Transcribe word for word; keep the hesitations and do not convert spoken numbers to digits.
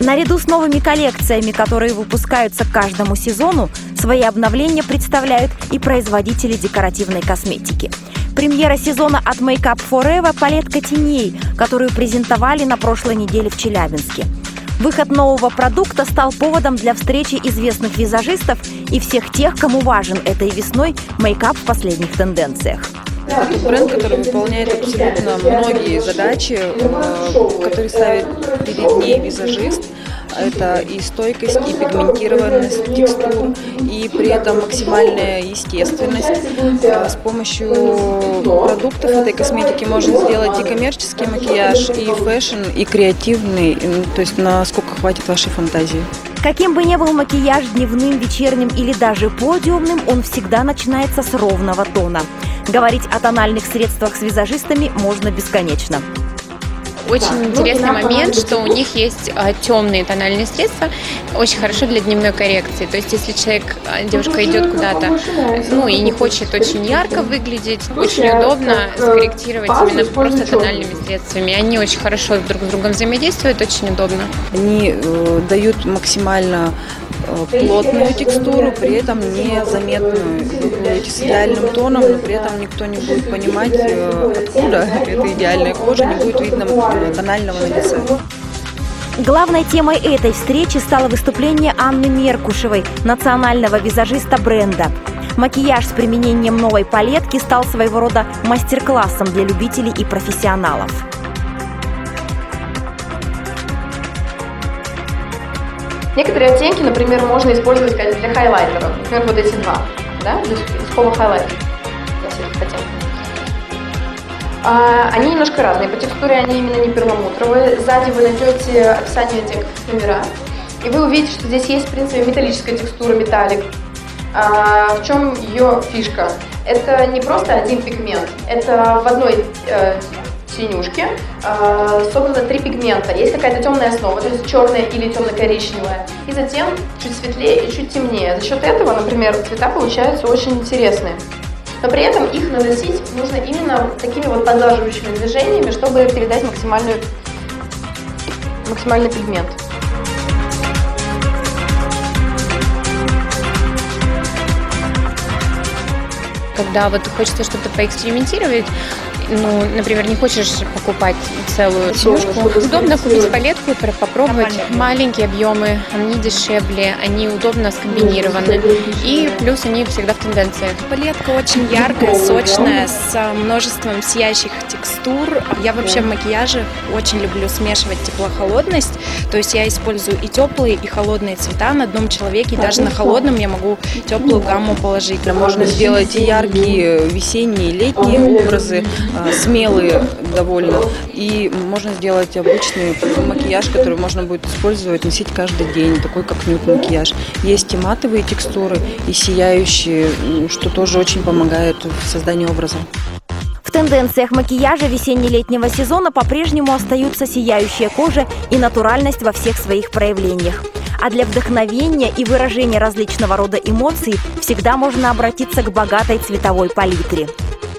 Наряду с новыми коллекциями, которые выпускаются к каждому сезону, свои обновления представляют и производители декоративной косметики. Премьера сезона от Make Up For Eva – палетка теней, которую презентовали на прошлой неделе в Челябинске. Выход нового продукта стал поводом для встречи известных визажистов и всех тех, кому важен этой весной мейкап в последних тенденциях. Это бренд, который выполняет абсолютно многие задачи, которые ставит перед ней визажист. Это и стойкость, и пигментированность текстур, и при этом максимальная естественность. С помощью продуктов этой косметики можно сделать и коммерческий макияж, и фэшн, и креативный, то есть насколько хватит вашей фантазии. Каким бы ни был макияж дневным, вечерним или даже подиумным, он всегда начинается с ровного тона. Говорить о тональных средствах с визажистами можно бесконечно. Очень интересный момент, что у них есть а, темные тональные средства, очень хорошо для дневной коррекции. То есть, если человек, девушка идет куда-то, ну и не хочет очень ярко выглядеть, очень удобно скорректировать именно просто тональными средствами. Они очень хорошо друг с другом взаимодействуют, очень удобно. Они э, дают максимально э, плотную текстуру, при этом незаметную. Вы будете с идеальным тоном, но при этом никто не будет понимать, э, откуда эта идеальная кожа, не будет видно тонального на лице. Главной темой этой встречи стало выступление Анны Меркушевой, национального визажиста бренда. Макияж с применением новой палетки стал своего рода мастер-классом для любителей и профессионалов. Некоторые оттенки, например, можно использовать для хайлайтеров. Например, вот эти два, да, из Home Highlight. Они немножко разные, по текстуре они именно не перламутровые. Сзади вы найдете описание этих номера, и вы увидите, что здесь есть, в принципе, металлическая текстура, металлик. А в чем ее фишка? Это не просто один пигмент, это в одной э, синюшке э, собрано три пигмента. Есть какая-то темная основа, то есть черная или темно-коричневая, и затем чуть светлее и чуть темнее. За счет этого, например, цвета получаются очень интересные. Но при этом их наносить нужно именно такими вот поглаживающими движениями, чтобы передать максимальную, максимальный пигмент. Когда вот хочется что-то поэкспериментировать, ну, например, не хочешь покупать целую синюшку, удобно купить палетку и попробовать. Маленькие объемы, они дешевле, они удобно скомбинированы. И плюс они всегда в тенденциях. Палетка очень яркая, сочная, с множеством сияющих текстур. Я вообще в макияже очень люблю смешивать тепло-холодность. То есть я использую и теплые, и холодные цвета на одном человеке. И даже на холодном я могу теплую гамму положить. Можно сделать и яркие весенние, летние образы, смелые довольно, и можно сделать обычный макияж, который можно будет использовать, носить каждый день, такой как нюд-макияж. Есть и матовые текстуры, и сияющие, что тоже очень помогает в создании образа. В тенденциях макияжа весенне-летнего сезона по-прежнему остаются сияющая кожа и натуральность во всех своих проявлениях. А для вдохновения и выражения различного рода эмоций всегда можно обратиться к богатой цветовой палитре.